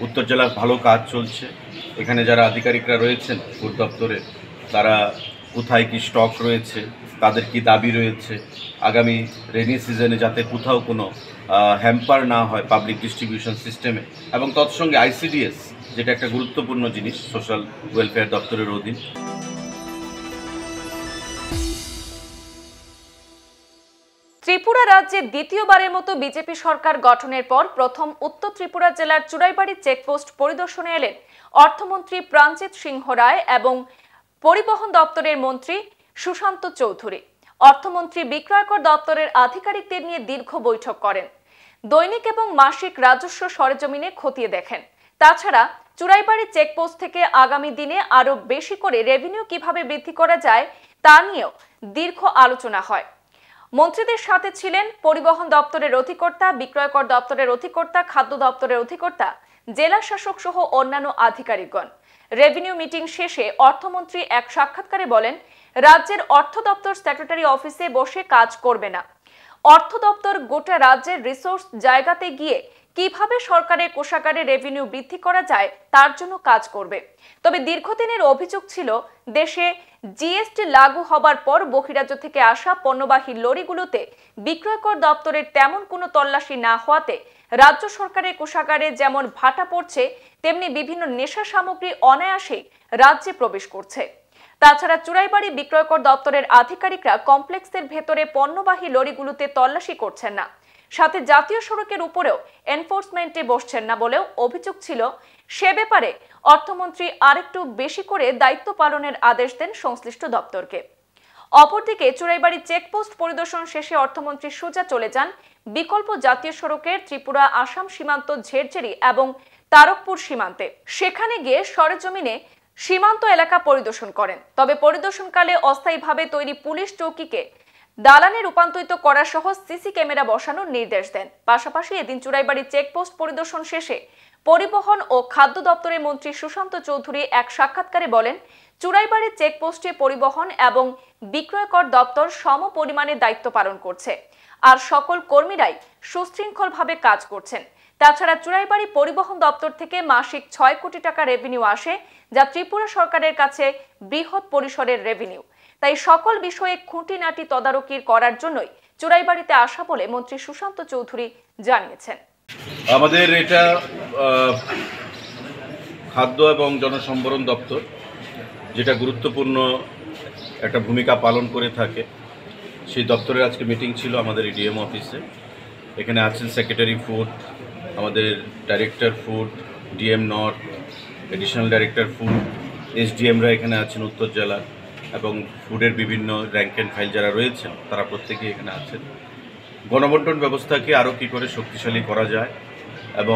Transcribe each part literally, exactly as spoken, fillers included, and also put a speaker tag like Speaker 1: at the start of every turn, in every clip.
Speaker 1: উত্তর জেলার ভালো কাজ চলছে। এখানে যারা আধিকারিকরা রয়েছেন ফুড দপ্তরে, তারা কোথায় কি স্টক রয়েছে, তাদের কি দাবি রয়েছে, আগামী রেনি সিজনে যাতে কোথাও কোনো হ্যাম্পার না হয় পাবলিক ডিস্ট্রিবিউশন সিস্টেমে, এবং তৎসঙ্গে আইসিডিএস যেটা একটা গুরুত্বপূর্ণ জিনিস সোশ্যাল ওয়েলফেয়ার দপ্তরের অধীন।
Speaker 2: ত্রিপুরা রাজ্যে দ্বিতীয়বারের মতো বিজেপি সরকার গঠনের পর প্রথম উত্তর ত্রিপুরা জেলার চুড়াইবাড়ি চেকপোস্ট পরিদর্শনে এলেন অর্থমন্ত্রী প্রাণজিৎ সিংহ রায় এবং পরিবহন দপ্তরের মন্ত্রী সুশান্ত চৌধুরী। অর্থমন্ত্রী বিক্রয়কর দপ্তরের আধিকারিকদের নিয়ে দীর্ঘ বৈঠক করেন, দৈনিক এবং মাসিক রাজস্ব সরেজমিনে খতিয়ে দেখেন। তাছাড়া চুড়াইবাড়ি চেকপোস্ট থেকে আগামী দিনে আরো বেশি করে রেভিনিউ কিভাবে বৃদ্ধি করা যায় তা নিয়েও দীর্ঘ আলোচনা হয়। মন্ত্রীদের সাথে ছিলেন পরিবহন দপ্তরের অধিকর্তা, বিক্রয়কর দপ্তরের অধিকর্তা, খাদ্য দপ্তরের অধিকর্তা, জেলা শাসক সহ অন্যান্য আধিকারিকগণ। রেভিনিউ মিটিং শেষে অর্থমন্ত্রী এক সাক্ষাৎকারে বলেন, রাজ্যের অর্থ দপ্তর সেক্রেটারি অফিসে বসে কাজ করবে না। অর্থ দপ্তর গোটা রাজ্যের রিসোর্স জায়গাতে গিয়ে কিভাবে সরকারের কোষাগারে রেভিনিউ বৃদ্ধি করা যায় তার জন্য কাজ করবে। তবে দীর্ঘদিনের অভিযোগ ছিল, দেশে জিএসটি লাগু হবার পর বহিরাজ্য থেকে আসা পণ্যবাহী লরিগুলোতে বিক্রয়কর দপ্তরের তেমন কোনো তল্লাশি না হওয়াতে রাজ্য সরকারের কোষাগারে যেমন ভাটা পড়ছে, তেমনি বিভিন্ন নেশা সামগ্রী অনায়াসেই রাজ্যে প্রবেশ করছে। তাছাড়া চুড়াইবাড়ি বিক্রয়কর দপ্তরের আধিকারিকরা কমপ্লেক্সের ভেতরে পণ্যবাহী লরিগুলোতে তল্লাশি করছেন না, সাথে জাতীয় সড়কের উপরেও এনফোর্সমেন্টে বসছেন না বলেও অভিযোগ ছিল। সে ব্যাপারে অর্থমন্ত্রী আরেকটু বেশি করে দায়িত্ব পালনের আদেশ দেন সংশ্লিষ্ট দপ্তরকে। অপরদিকে চুড়াইবাড়ি চেকপোস্ট পরিদর্শন শেষে অর্থমন্ত্রী সোজা চলে যান বিকল্প জাতীয় সড়কের ত্রিপুরা আসাম সীমান্ত ঝেরঝেরি এবং তারকপুর সীমান্তে। সেখানে গিয়ে সরেজমিনে সীমান্ত এলাকা পরিদর্শন করেন। তবে পরিদর্শনকালে অস্থায়ীভাবে তৈরি পুলিশ চৌকিকে দালানে রূপান্তরিত করা সহ সিসি ক্যামেরা বসানোর নির্দেশ দেন। পাশাপাশি এদিন চুড়াইবাড়ি চেকপোস্ট পরিদর্শন শেষে পরিবহন ও খাদ্য দপ্তরের মন্ত্রী সুশান্ত চৌধুরী এক সাক্ষাৎকারে বলেন, চুড়াইবাড়ি চেকপোস্টে পরিবহন এবং বিক্রয়কর দপ্তর সম পরিমাণে দায়িত্ব পালন করছে, আর সকল কর্মীরাই সুশৃঙ্খলভাবে কাজ করছেন। তাছাড়া চুড়াইবাড়ি পরিবহন দপ্তর থেকে মাসিক ছয় কোটি টাকা রেভিনিউ আসে, যা ত্রিপুরা সরকারের কাছে বৃহৎ পরিসরের রেভিনিউ। তাই সকল বিষয়ে খুঁটিনাটি তদারকি করার জন্যই চুড়াইবাড়িতে আসা বলে মন্ত্রী সুশান্ত চৌধুরী জানিয়েছেন।
Speaker 1: আমাদের এটা খাদ্য এবং জনসম্ভরণ দপ্তর, যেটা গুরুত্বপূর্ণ একটা ভূমিকা পালন করে থাকে, সেই দপ্তরের আজকে মিটিং ছিল আমাদের ডিএম অফিসে। এখানে আছেন সেক্রেটারি ফুড, আমাদের director food, DM north, additional director food, এসডিএমরা এখানে আছেন উত্তর জেলার, এবং ফুডের বিভিন্ন র্যাঙ্ক অ্যান্ড ফাইল যারা রয়েছেন তারা প্রত্যেকেই এখানে আছেন। গণবন্টন ব্যবস্থাকে আরও কী করে শক্তিশালী করা যায় এবং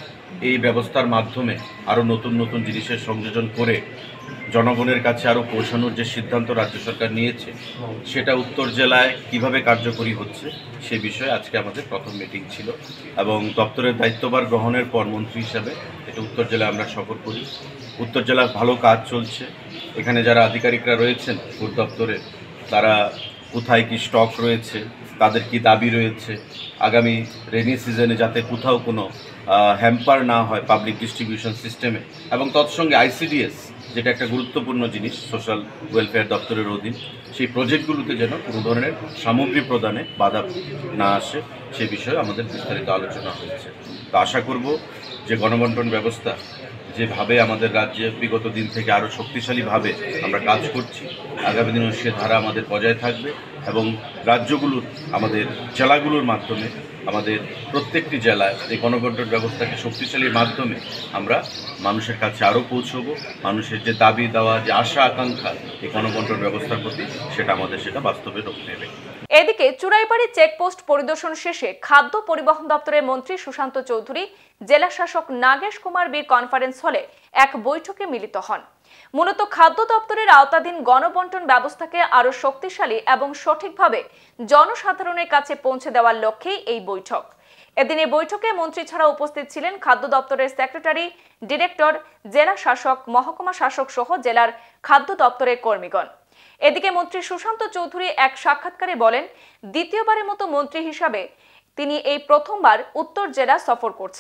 Speaker 1: এই ব্যবস্থার মাধ্যমে আরও নতুন নতুন জিনিসের সংযোজন করে জনগণের কাছে আরও পৌঁছানোর যে সিদ্ধান্ত রাজ্য সরকার নিয়েছে, সেটা উত্তর জেলায় কিভাবে কার্যকরী হচ্ছে সে বিষয়ে আজকে আমাদের প্রথম মিটিং ছিল। এবং দপ্তরের দায়িত্বভার গ্রহণের পর মন্ত্রী হিসাবে এটা উত্তর জেলায় আমরা সফর করি। উত্তর জেলার ভালো কাজ চলছে। এখানে যারা আধিকারিকরা রয়েছেন ফুড দপ্তরে, তারা কোথায় কি স্টক রয়েছে, তাদের কি দাবি রয়েছে, আগামী রেনি সিজনে যাতে কোথাও কোনো হ্যাম্পার না হয় পাবলিক ডিস্ট্রিবিউশন সিস্টেমে, এবং তৎসঙ্গে আইসিডিএস যেটা একটা গুরুত্বপূর্ণ জিনিস সোশ্যাল ওয়েলফেয়ার দপ্তরের অধীন, সেই প্রজেক্টগুলোতে যেন কোনো ধরনের সামগ্রী প্রদানে বাধা না আসে সে বিষয়ে আমাদের বিস্তারিত আলোচনা হয়েছে। তো আশা করব যে গণবন্টন ব্যবস্থা যেভাবে আমাদের রাজ্যে বিগত দিন থেকে আরও শক্তিশালীভাবে আমরা কাজ করছি, আগামী দিনেও সে ধারা আমাদের বজায় থাকবে এবং রাজ্যগুলোর, আমাদের জেলাগুলোর মাধ্যমে আমাদের প্রত্যেকটি জেলায় এই গণবন্টন ব্যবস্থাকে শক্তিশালীর মাধ্যমে আমরা মানুষের কাছে আরও পৌঁছব। মানুষের যে দাবি দেওয়া, যে আশা আকাঙ্ক্ষা এই গণবন্টন ব্যবস্থার প্রতি, সেটা আমাদের সেটা বাস্তবে রূপ নেবে।
Speaker 2: এদিকে চুড়াইবাড়ি চেকপোস্ট পরিদর্শন শেষে খাদ্য পরিবহন দপ্তরের মন্ত্রী সুশান্ত চৌধুরী জেলা শাসক নাগেশ কুমার বীর কনফারেন্স হলে এক বৈঠকে মিলিত হন। মূলত খাদ্য দপ্তরের আওতাধীন গণবন্টন ব্যবস্থাকে আরো শক্তিশালী এবং সঠিকভাবে জনসাধারণের কাছে পৌঁছে দেওয়ার লক্ষ্যেই এই বৈঠক। এদিনের বৈঠকে মন্ত্রী ছাড়া উপস্থিত ছিলেন খাদ্য দপ্তরের সেক্রেটারি, ডিরেক্টর, জেলা শাসক, মহকুমা শাসক সহ জেলার খাদ্য দপ্তরের কর্মীগণ। এদিকে মন্ত্রী সুশান্ত চৌধুরী এক সাক্ষাৎকারে বলেন, দ্বিতীয়বারের মতো মন্ত্রী হিসাবে তিনি এই প্রথমবার উত্তর জেলা সফর করছেন।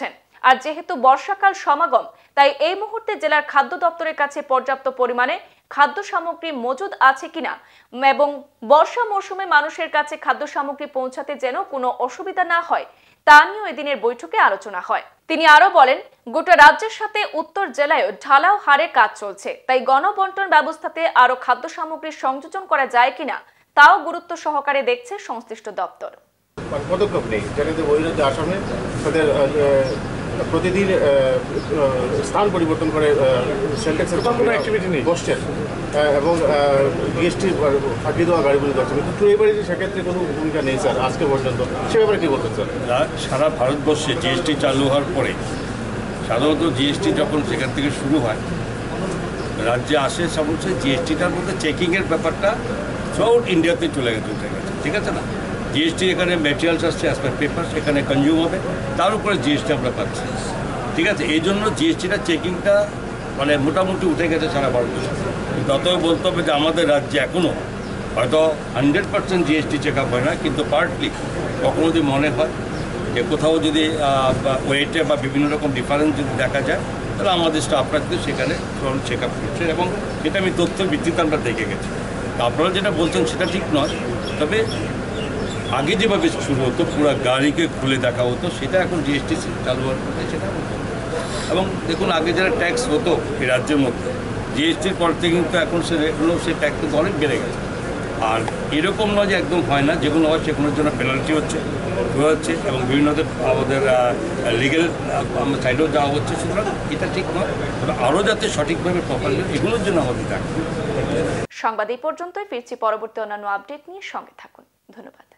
Speaker 2: আর যেহেতু বর্ষাকাল সমাগম, তাই এই মুহূর্তে জেলার খাদ্য দপ্তরের কাছে পর্যাপ্ত পরিমাণে খাদ্য সামগ্রী মজুদ আছে কিনা এবং বর্ষা মৌসুমে মানুষের কাছে খাদ্য সামগ্রী পৌঁছাতে যেন কোনো অসুবিধা না হয় তা নিয়ে এদিনের বৈঠকে আলোচনা হয়। তিনি আরো বলেন, গোটা রাজ্যের সাথে উত্তর জেলায় ঢালাও হারে কাজ চলছে, তাই গণবন্টন ব্যবস্থাতে আরো খাদ্য সামগ্রীর সংযোজন করা যায় কিনা তাও গুরুত্ব সহকারে দেখছে সংশ্লিষ্ট দপ্তর।
Speaker 3: পদক্ষেপ নেই, যেটাতে বহিরাজ্যে আসামে তাদের প্রতিদিন স্থান পরিবর্তন করে সেল ট্যাক্সের কোনো অ্যাক্টিভিটি নেই বসছেন এবং জিএসটি ফাঁকি দেওয়া গাড়িগুলি যাচ্ছে, কিন্তু টুয়ে বাড়িতে সেক্ষেত্রে কোনো ভূমিকা নেই স্যার আজকে পর্যন্ত। সে ব্যাপারে কী বলতেন স্যার?
Speaker 4: সারা ভারতবর্ষে জিএসটি চালু হওয়ার পরে সাধারণত জিএসটি যখন সেখান থেকে শুরু হয় রাজ্যে আসে, সমস্ত জিএসটিটার মধ্যে চেকিংয়ের ব্যাপারটা থ্রুআউট ইন্ডিয়াতে চলে গেছে উঠে গেছে, ঠিক আছে না? জিএসটি এখানে ম্যাটেরিয়ালস আসছে অ্যাজ পার পেপার, সেখানে কনজিউম হবে, তার উপরে জিএসটি আমরা পাচ্ছি, ঠিক আছে? এই জন্য জিএসটিটা চেকিংটা মানে মোটামুটি উঠে গেছে সারা ভারতবর্ষে। ততই বলতে হবে যে আমাদের রাজ্যে এখনও হয়তো hundred percent GST check up হয় না, কিন্তু পার্টলি কখনো যদি মনে হয় যে কোথাও যদি ওয়েটে বা বিভিন্ন রকম ডিফারেন্স যদি দেখা যায়, তাহলে আমাদের স্টাফরা কিন্তু সেখানে চেক আপ করছে এবং সেটা আমি তথ্যের ভিত্তিতে আমরা দেখে গেছি। আপনারা যেটা বলছেন সেটা ঠিক নয়, তবে আগে যেভাবে শুরু হতো পুরো গাড়িকে খুলে দেখা হতো, সেটা এখন জিএসটি চালু হওয়ার পরে সেটা হতো। এবং দেখুন, আগে যারা ট্যাক্স হতো এই রাজ্যের মধ্যে, জিএসটির পর থেকে কিন্তু এখন সেগুলো সেই ট্যাক্স কিন্তু অনেক বেড়ে গেছে। আর এরকম নয় যে একদম হয় না, যেগুলো হয় সেগুলোর জন্য পেনাল্টি হচ্ছে হচ্ছে এবং বিভিন্ন আমাদের লিগেল সাইডেও যাওয়া হচ্ছে, সুতরাং এটা ঠিক নয়। তবে আরও যাতে সঠিকভাবে প্রপারলি এগুলোর জন্য আমাদের থাকবে।
Speaker 2: সংবাদ এই পর্যন্তই, ফিরছি পরবর্তী অন্যান্য আপডেট নিয়ে, সঙ্গে থাকুন। ধন্যবাদ।